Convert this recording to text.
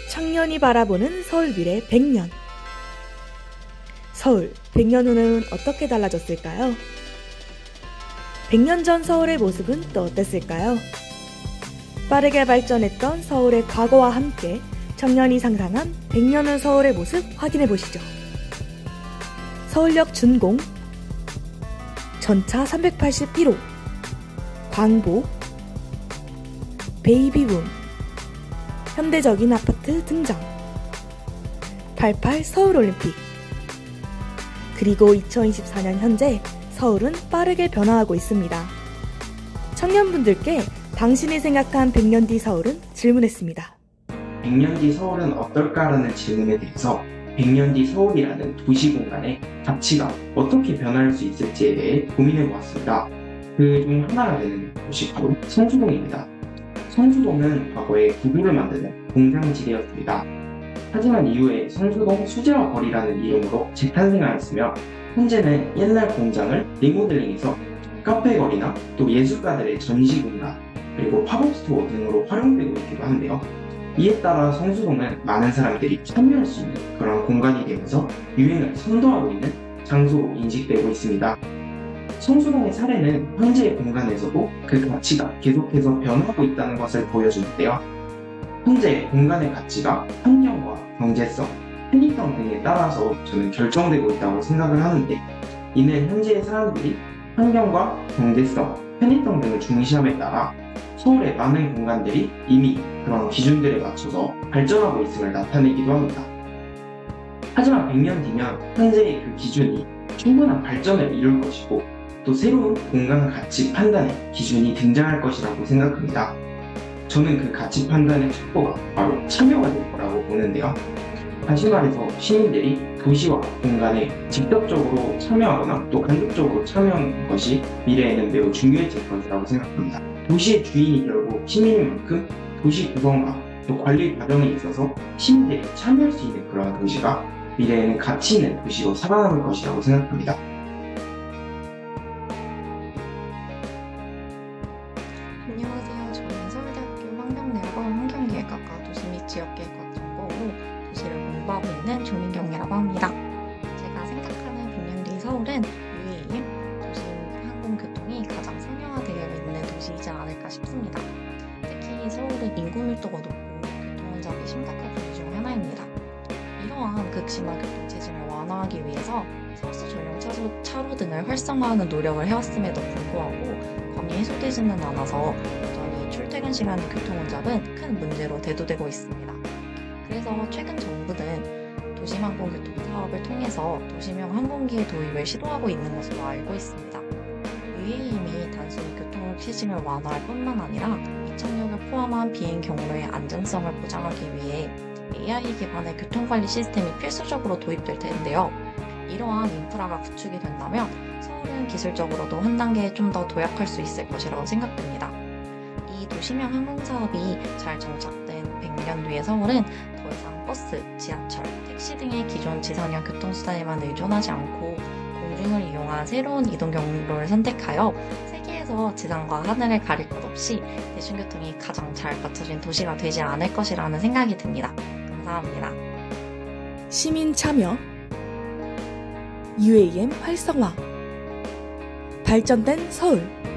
청년이 바라보는 서울 미래 100년. 서울 100년 후는 어떻게 달라졌을까요? 100년 전 서울의 모습은 또 어땠을까요? 빠르게 발전했던 서울의 과거와 함께 청년이 상상한 100년 후 서울의 모습 확인해 보시죠. 서울역 준공, 전차 381호, 광보, 베이비붐, 현대적인 아파트 등장, 88 서울올림픽. 그리고 2024년 현재 서울은 빠르게 변화하고 있습니다. 청년분들께 당신이 생각한 100년 뒤 서울은 질문했습니다. 100년 뒤 서울은 어떨까라는 질문에 대해서 100년 뒤 서울이라는 도시 공간의 가치가 어떻게 변할 수 있을지에 대해 고민해 보았습니다. 그 중 하나가 되는 곳이 바로 성수동입니다. 성수동은 과거에 구두를 만드는 공장지대였습니다. 하지만 이후에 성수동 수제화 거리라는 이름으로 재탄생하였으며 현재는 옛날 공장을 리모델링해서 카페 거리나 또 예술가들의 전시 공간 그리고 팝업 스토어 등으로 활용되고 있기도 한데요. 이에 따라 성수동은 많은 사람들이 참여할 수 있는 그런 공간이 되면서 유행을 선도하고 있는 장소로 인식되고 있습니다. 성수동의 사례는 현재의 공간에서도 그 가치가 계속해서 변하고 있다는 것을 보여주는데요. 현재 공간의 가치가 환경과 경제성, 편의성 등에 따라서 저는 결정되고 있다고 생각을 하는데, 이는 현재의 사람들이 환경과 경제성, 편의성 등을 중시함에 따라 서울의 많은 공간들이 이미 그런 기준들에 맞춰서 발전하고 있음을 나타내기도 합니다. 하지만 100년 뒤면 현재의 그 기준이 충분한 발전을 이룰 것이고 또 새로운 공간 가치 판단의 기준이 등장할 것이라고 생각합니다. 저는 그 가치 판단의 척도가 바로 참여가 될 거라고 보는데요. 다시 말해서 시민들이 도시와 공간에 직접적으로 참여하거나 또 간접적으로 참여하는 것이 미래에는 매우 중요해질 것이라고 생각합니다. 도시의 주인이 결국 시민인 만큼 도시 구성과 또 관리 과정에 있어서 시민들이 참여할 수 있는 그러한 도시가 미래에는 가치 있는 도시로 살아남을 것이라고 생각합니다. 안녕하세요. 저는 서울대학교 환경내과 환경기획학과 도시및 지역계획학 전공으로 도시를 공부하고 있는 조민경이라고 합니다. 제가 생각하는 100년 뒤 서울은 UAM, 도심 항공교통이 가장 상용화되어 있는 도시이지 않을까 싶습니다. 특히 서울은 인구 밀도가 높고 교통 혼잡이 심각한 도시 중 하나입니다. 이러한 극심한 교통체증을 완화하기 위해서 서울시 전용 차로 등을 활성화하는 노력을 해왔음에도 불구하고 감이 해소되지는 않아서 여전히 출퇴근 시간의 교통 혼잡은 큰 문제로 대두되고 있습니다. 그래서 최근 정부는 도심항공교통 사업을 통해서 도심형 항공기의 도입을 시도하고 있는 것으로 알고 있습니다. UAM이 단순히 교통 체증을 완화할 뿐만 아니라 이착륙을 포함한 비행 경로의 안전성을 보장하기 위해 AI 기반의 교통관리 시스템이 필수적으로 도입될 텐데요. 이러한 인프라가 구축이 된다면 서울은 기술적으로도 한 단계 좀 더 도약할 수 있을 것이라고 생각됩니다. 이 도심형 항공사업이 잘 정착된 100년 뒤의 서울은 더 이상 버스, 지하철, 택시 등의 기존 지상형 교통수단에만 의존하지 않고 공중을 이용한 새로운 이동 경로를 선택하여 세계에서 지상과 하늘을 가릴 것 없이 대중교통이 가장 잘 갖춰진 도시가 되지 않을 것이라는 생각이 듭니다. 감사합니다. 시민 참여, UAM 활성화, 발전된 서울.